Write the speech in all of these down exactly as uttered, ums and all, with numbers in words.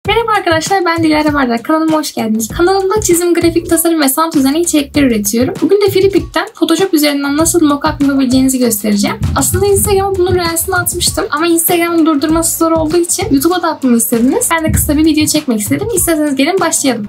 Merhaba arkadaşlar, ben Dilara Bardak. Kanalıma hoş geldiniz. Kanalımda çizim, grafik tasarım ve sound üzerine içerikler üretiyorum. Bugün de FreePik'ten Photoshop üzerinden nasıl mockup yapabileceğinizi göstereceğim. Aslında Instagram'a bunun reelsini atmıştım ama Instagram'ın durdurması zor olduğu için YouTube'a da atmamı istediniz. Ben de kısa bir video çekmek istedim. İsterseniz gelin başlayalım.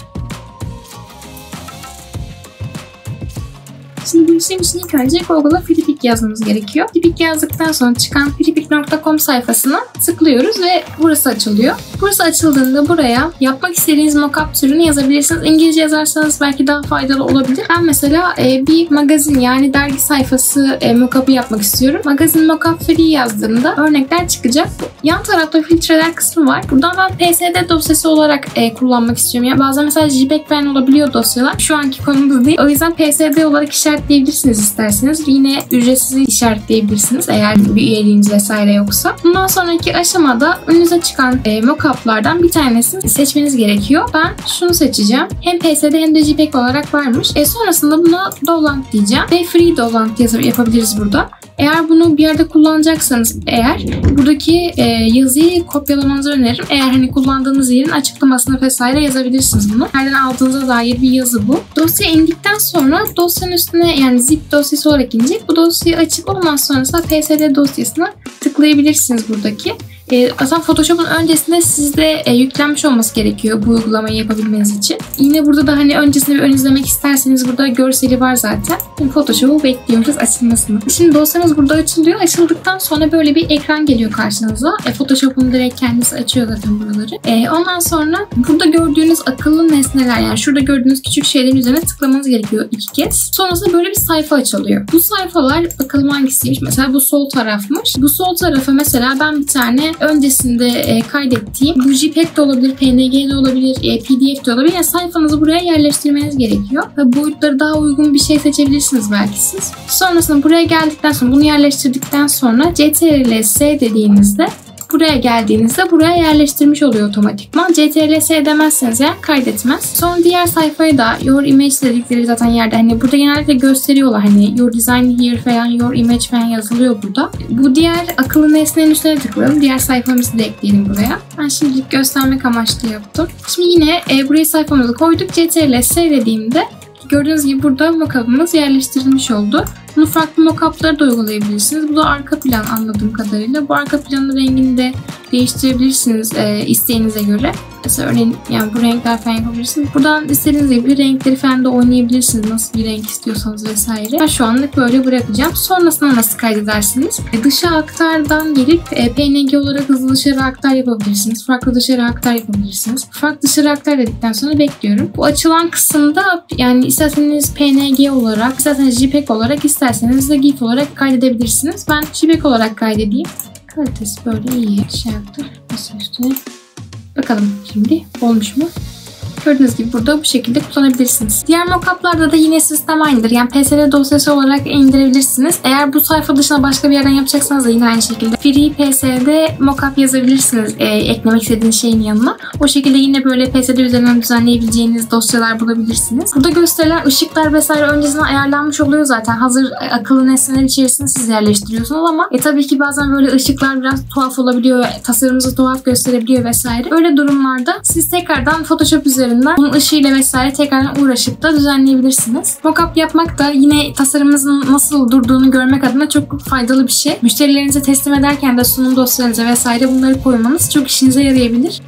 Şimdi bu işlem için ilk önce Google'a FreePik yazmamız gerekiyor. FreePik yazdıktan sonra çıkan freepik nokta com sayfasına tıklıyoruz ve burası açılıyor. Burası açıldığında buraya yapmak istediğiniz mockup türünü yazabilirsiniz. İngilizce yazarsanız belki daha faydalı olabilir. Ben mesela e, bir magazin yani dergi sayfası e, mockup'ı yapmak istiyorum. Magazin mockup free yazdığımda örnekler çıkacak. Yan tarafta filtreler kısmı var. Buradan ben P S D dosyası olarak e, kullanmak istiyorum. Yani bazen mesela JPEG falan olabiliyor dosyalar. Şu anki konumuz değil. O yüzden P S D olarak işaretleyebilirsiniz isterseniz. Yine ücretsiz işaretleyebilirsiniz eğer bir üyeliğiniz vesaire yoksa. Bundan sonraki aşamada önünüze çıkan e, mockup'lardan bir tanesini seçmeniz gerekiyor. Ben şunu seçeceğim. Hem P S D hem de JPEG olarak varmış. E, sonrasında buna Dolant diyeceğim ve Free Dolant yazıp yapabiliriz burada. Eğer bunu bir yerde kullanacaksanız eğer buradaki e, yazıyı kopyalamanızı öneririm. Eğer hani kullandığınız yerin açıklamasına vesaire yazabilirsiniz bunu. Nereden aldığınıza dair bir yazı bu. Dosya indikten sonra dosyanın üstüne yani zip dosyası olarak inecek. Bu dosyayı açıp ondan sonrasında P S D dosyasına tıklayabilirsiniz buradaki. E, aslında Photoshop'un öncesinde sizde e, yüklenmiş olması gerekiyor bu uygulamayı yapabilmeniz için. Yine burada da hani öncesinde bir ön izlemek isterseniz burada görseli var zaten. Şimdi Photoshop'u bekliyoruz açılmasını. Şimdi dosyanız burada açılıyor. Açıldıktan sonra böyle bir ekran geliyor karşınıza. E, Photoshop'un direkt kendisi açıyor zaten buraları. E, ondan sonra burada gördüğünüz akıllı nesneler yani şurada gördüğünüz küçük şeylerin üzerine tıklamanız gerekiyor iki kez. Sonrasında böyle bir sayfa açılıyor. Bu sayfalar bakalım hangisiymiş. Mesela bu sol tarafmış. Bu sol tarafa mesela ben bir tane öncesinde e, kaydettiğim bu JPEG de olabilir, P N G de olabilir, e, P D F de olabilir. Yani sayfanızı buraya yerleştirmeniz gerekiyor. Ve boyutları daha uygun bir şey seçebilirsiniz belki siz. Sonrasında buraya geldikten sonra bunu yerleştirdikten sonra C T R L S dediğinizde buraya geldiğinizde buraya yerleştirmiş oluyor otomatikman. C T R L S demezseniz eğer kaydetmez. Sonra diğer sayfaya da Your Image dedikleri zaten yerde hani burada genellikle gösteriyorlar hani Your Design Here falan Your Image falan yazılıyor burada. Bu diğer akıllı nesnenin üstüne tıklayalım. Diğer sayfamızı da ekleyelim buraya. Ben şimdilik göstermek amaçlı yaptım. Şimdi yine e, buraya sayfamızı koyduk. C T R L S dediğimde gördüğünüz gibi burada mockup'ımız yerleştirilmiş oldu. Bunu farklı mockup'ları da uygulayabilirsiniz. Bu da arka plan anladığım kadarıyla. Bu arka planın rengini de değiştirebilirsiniz e, isteğinize göre. Mesela örneğin yani bu renkler falan yapabilirsiniz. Buradan istediğiniz gibi renkleri falan da oynayabilirsiniz. Nasıl bir renk istiyorsanız vesaire. Ben şu anlık böyle bırakacağım. Sonrasında nasıl kaydedersiniz? E, dışa aktardan gelip e, P N G olarak hızlı dışarı aktar yapabilirsiniz. Farklı dışarı aktar yapabilirsiniz. Farklı dışarı aktar dedikten sonra bekliyorum. Bu açılan kısımda yani isterseniz P N G olarak, isterseniz JPEG olarak, isterseniz de GIF olarak kaydedebilirsiniz. Ben JPEG olarak kaydedeyim. Kalitesi böyle iyi şey yaptı. Nasıl üstüne? Bakalım şimdi olmuş mu? Gördüğünüz gibi burada bu şekilde kullanabilirsiniz. Diğer mockup'larda da yine sistem aynıdır. Yani P S D dosyası olarak indirebilirsiniz. Eğer bu sayfa dışında başka bir yerden yapacaksanız da yine aynı şekilde Free P S D mockup yazabilirsiniz e, eklemek istediğiniz şeyin yanına. O şekilde yine böyle P S D üzerinden düzenleyebileceğiniz dosyalar bulabilirsiniz. Burada gösterilen ışıklar vesaire öncesinden ayarlanmış oluyor zaten. Hazır akıllı nesneler içerisinde siz yerleştiriyorsunuz ama e, tabii ki bazen böyle ışıklar biraz tuhaf olabiliyor. Tasarımınızı tuhaf gösterebiliyor vesaire. Öyle durumlarda siz tekrardan Photoshop üzerinden bunun ışığıyla vesaire tekrardan uğraşıp da düzenleyebilirsiniz. Mockup yapmak da yine tasarımınızın nasıl durduğunu görmek adına çok faydalı bir şey. Müşterilerinize teslim ederken de sunum dosyalarınıza vesaire bunları koymanız çok işinize yarayabilir.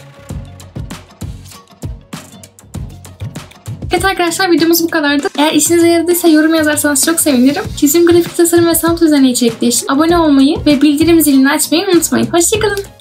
Evet arkadaşlar videomuz bu kadardı. Eğer işinize yaradıysa yorum yazarsanız çok sevinirim. Çizim, grafik tasarım ve sanat üzerine içerikler için abone olmayı ve bildirim zilini açmayı unutmayın. Hoşçakalın.